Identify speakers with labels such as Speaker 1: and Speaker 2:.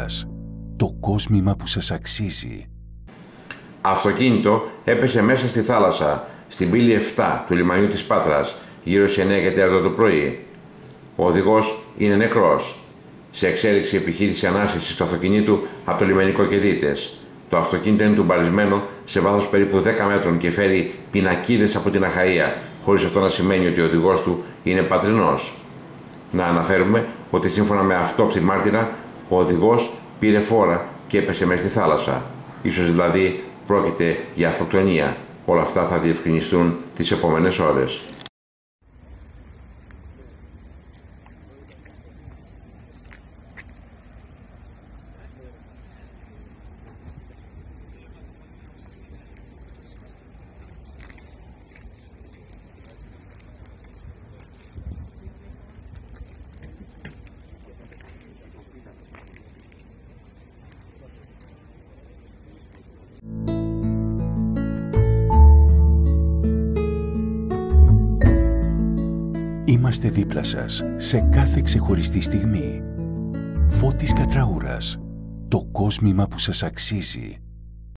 Speaker 1: δίπλασας. Το κόσμημα που σας αξίζει.
Speaker 2: Αυτοκίνητο έπεσε μέσα στη θάλασσα, στην πύλη 7 του λιμανιού της Πάτρας, γύρω στις 9:15 το πρωί. Ο οδηγός είναι νεκρός. Σε εξέλιξη επιχείρηση ανάσχεσης του αυτοκινήτου από το λιμενικό Κεδίτες. Το αυτοκίνητο είναι τουμπαρισμένο σε βάθος περίπου 10 μέτρων και φέρει πινακίδες από την Αχαΐα, χωρίς αυτό να σημαίνει ότι ο οδηγός του είναι πατρινός. Να αναφέρουμε ότι σύμφωνα με αυτόπτη μάρτυρα, ο οδηγός πήρε φόρα και έπεσε μέσα στη θάλασσα. Ίσως δηλαδή πρόκειται για αυτοκτονία. Όλα αυτά θα διευκρινιστούν τις επόμενες ώρες.
Speaker 1: Είμαστε δίπλα σας σε κάθε ξεχωριστή στιγμή. Φώτης Κατραούρας. Το κόσμημα που σας αξίζει.